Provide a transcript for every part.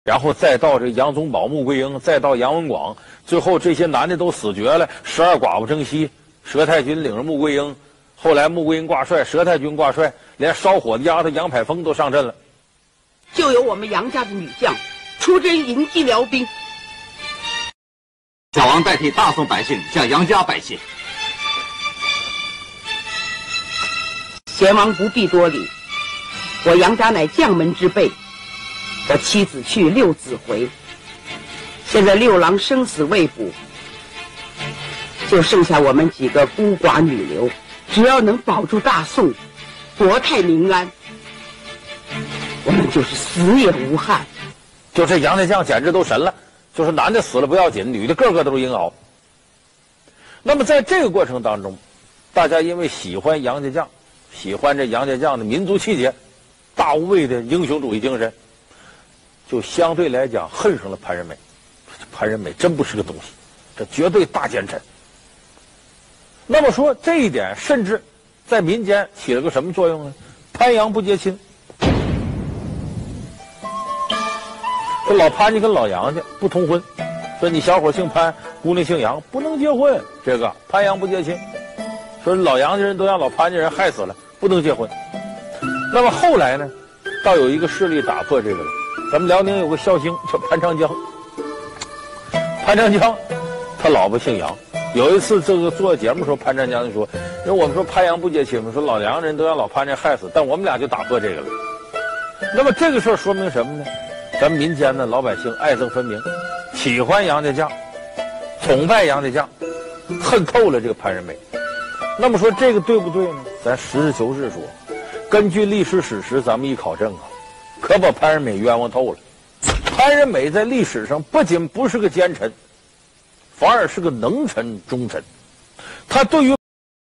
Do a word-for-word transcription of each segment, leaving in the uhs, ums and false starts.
然后再到这杨宗保、穆桂英，再到杨文广，最后这些男的都死绝了。十二寡妇征西，佘太君领着穆桂英，后来穆桂英挂帅，佘太君挂帅，连烧火的丫头杨排风都上阵了。 就有我们杨家的女将出征迎击辽兵。 小王代替大宋百姓向杨家拜谢。 贤王不必多礼，我杨家乃将门之辈。我妻子去，六子回，现在六郎生死未卜，就剩下我们几个孤寡女流。只要能保住大宋，国泰民安，我们就是死也无憾。 就这杨家将简直都神了，就是男的死了不要紧，女的个个都是英豪。那么在这个过程当中，大家因为喜欢杨家将，喜欢这杨家将的民族气节、大无畏的英雄主义精神，就相对来讲恨上了潘仁美。潘仁美真不是个东西，这绝对大奸臣。那么说这一点，甚至在民间起了个什么作用呢？潘杨不结亲。这老潘家跟老杨家不通婚，说你小伙姓潘，姑娘姓杨，不能结婚。这个潘杨不结亲，说老杨家人都让老潘家人害死了，不能结婚。那么后来呢，倒有一个势力打破这个了。咱们辽宁有个孝星叫潘长江，潘长江他老婆姓杨。有一次这个做节目的时候，潘长江就说，因为我们说潘杨不结亲嘛，说老杨人都让老潘家害死，但我们俩就打破这个了。那么这个事儿说明什么呢？咱们民间的老百姓爱憎分明，喜欢杨家将，崇拜杨家将，恨透了这个潘仁美。那么说这个对不对呢？咱实事求是说，根据历史史实咱们一考证啊，可把潘仁美冤枉透了。潘仁美在历史上不仅不是个奸臣，反而是个能臣忠臣。他对于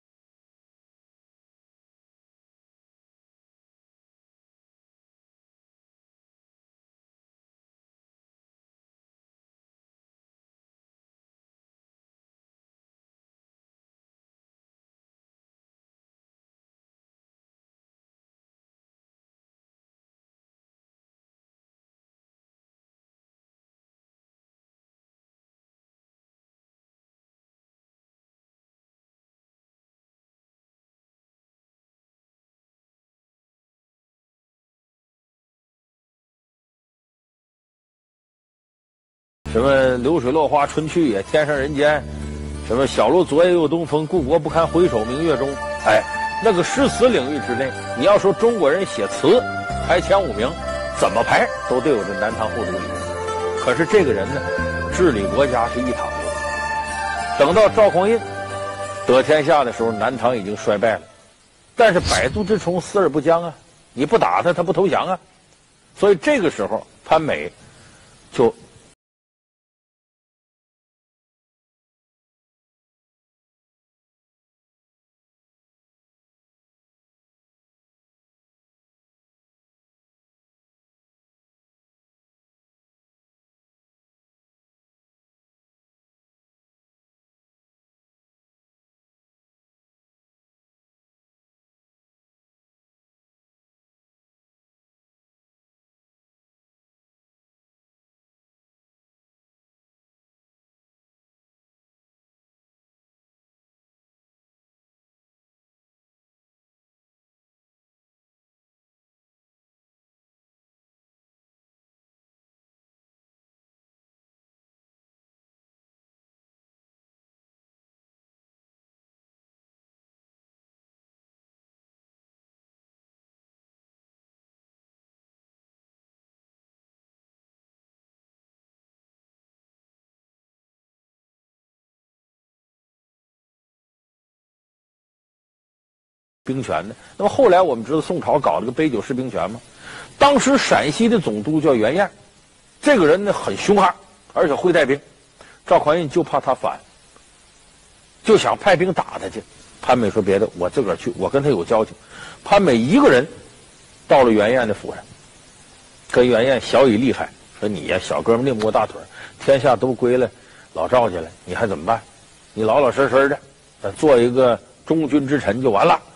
什么流水落花春去也，天上人间，什么小楼昨夜又东风，故国不堪回首明月中。哎，那个诗词领域之内，你要说中国人写词排前五名，怎么排都得有这南唐后主李。可是这个人呢，治理国家是一塌糊涂。等到赵匡胤得天下的时候，南唐已经衰败了。但是百足之虫，死而不僵啊！你不打他，他不投降啊！所以这个时候，潘美就兵权的。那么后来我们知道宋朝搞了个杯酒释兵权嘛，当时陕西的总督叫袁彦，这个人呢很凶悍，而且会带兵。赵匡胤就怕他反，就想派兵打他去。潘美说别的，我自个儿去，我跟他有交情。潘美一个人到了袁彦的府上，跟袁彦小以厉害，说你呀小哥们那么大腿，天下都归了老赵家了，你还怎么办？你老老实实的，做一个忠君之臣就完了。